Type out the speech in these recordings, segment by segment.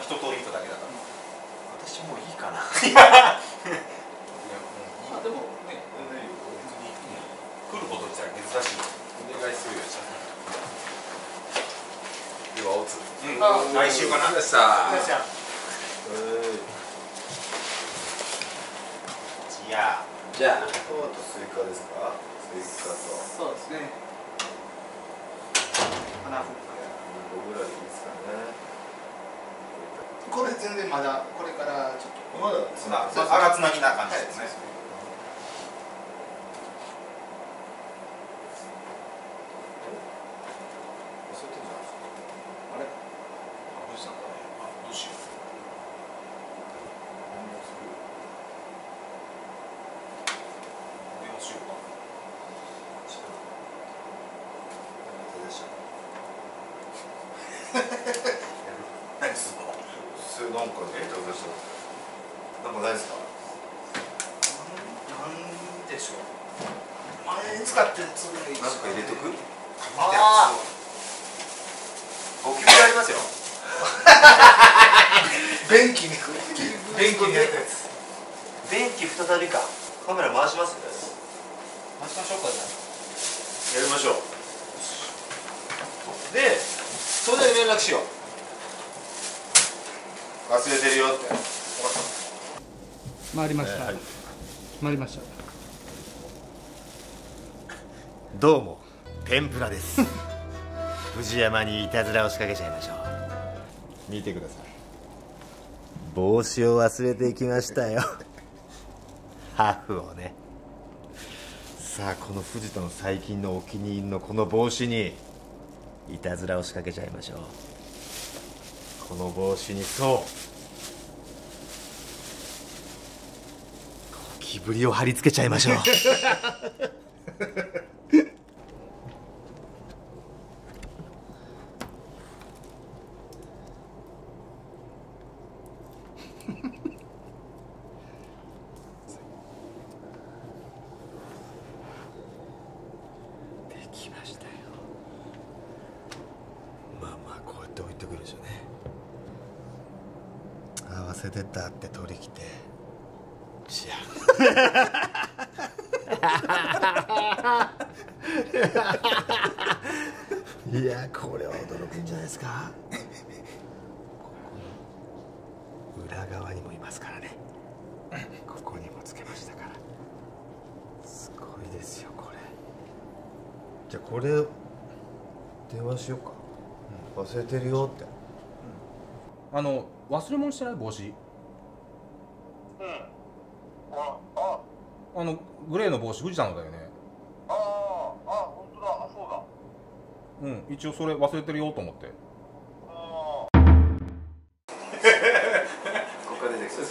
一通り見ただけだから。 私もういいかな。 でもね、別に来ること自体珍しい。お願いするよじゃあ。ではおつ。来週かな。でした。じゃあ。 トマトスイカですか？スイカと。 そうですね。花ふっか。 5ぐらいでいいですかね。 これ全然まだこれからちょっとまだ粗つなぎな感じですね。 あれ？ どうしたんだね。どうしよう。電話しようか。何するの？ なんかね、なんかないですか？ なんでしょう。前に使ってるつもりなんか入れとく？ ああ。 ゴキブリありますよ。 便器に電気にやったやつ。電気再びか。カメラ回します？ 回しましょうかじゃあ。 やりましょう。で、それで連絡しよう。忘れてるよって。 回りました。回りました。 どうも天ぷらです藤山にいたずらを仕掛けちゃいましょう。見てください。帽子を忘れてきましたよハフをね。さあこの藤田の最近のお気に入りのこの帽子にいたずらを仕掛けちゃいましょう。この帽子にそうゴキブリを貼り付けちゃいましょうできましたよ。まあまあこうやって置いてくるでしょうね。あ、忘れてったって取り来てしやいやこれは驚くんじゃないですか。ここの裏側にもいますからね。ここにもつけましたから。すごいですよこれ。じゃあこれ電話しようか、忘れてるよって。 忘れ物してない帽子。グレーの帽子藤田のだよね。 本当だ。そうだ。 一応それ忘れてるよと思って。 ここから出てきた。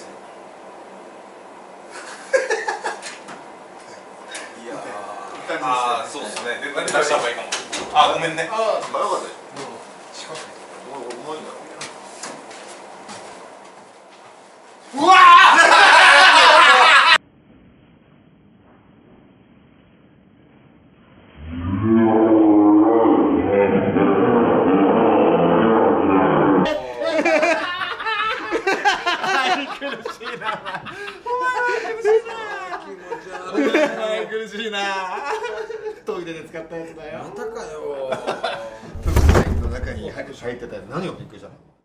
いやー、そうですね。何出した方がいいかも。あ、ごめんね。 よかったよ。 近くに。 うまいんだ。 うわ苦しいな。トイレで使ったやつだよ。 またかよ。 の中に入ってたやつ何をびっくりしたの？